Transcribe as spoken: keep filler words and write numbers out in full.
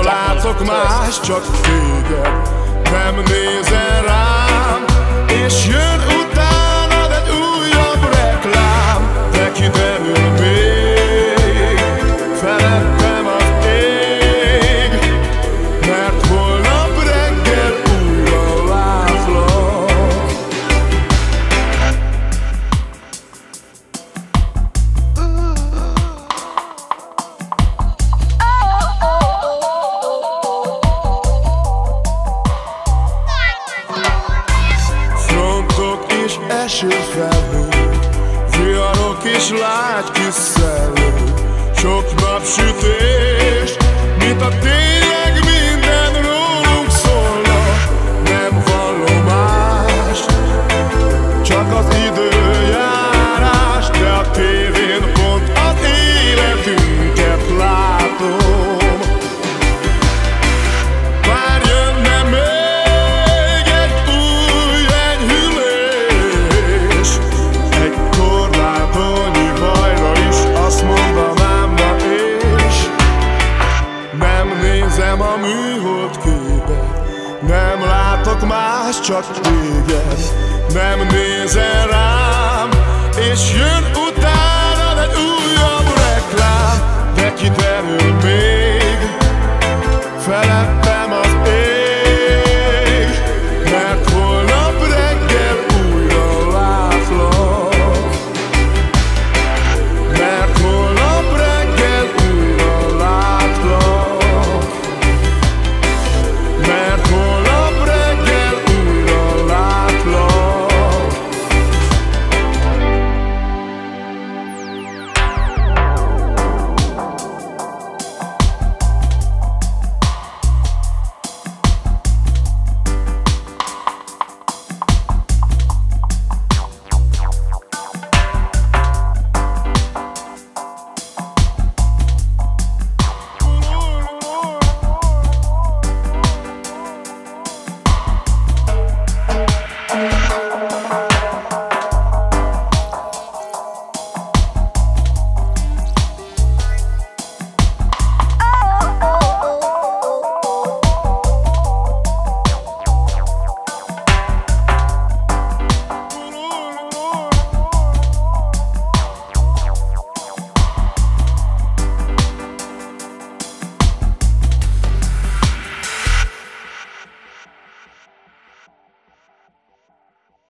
látok más, csak téged. Nem nézel rám, és jön utánad egy újabb reklám. De kiderül még, felettem az ég, mert holnap reggel újra látlak. Frontok és esőfelhő, viharok és lágy kis szellő, sok napsütés, mint a tényleg minden rólunk szólna. Nem vallomás, csak az időjárás, de a tévén pont az életünket látom. Már jönne még egy új enyhülés, egy korlátonyi bajra is azt mondanám, na és nem nézem a műhold képet, nem látok más, csak téged. Nem nézel rám, és jön utána egy újabb reklám. De ki te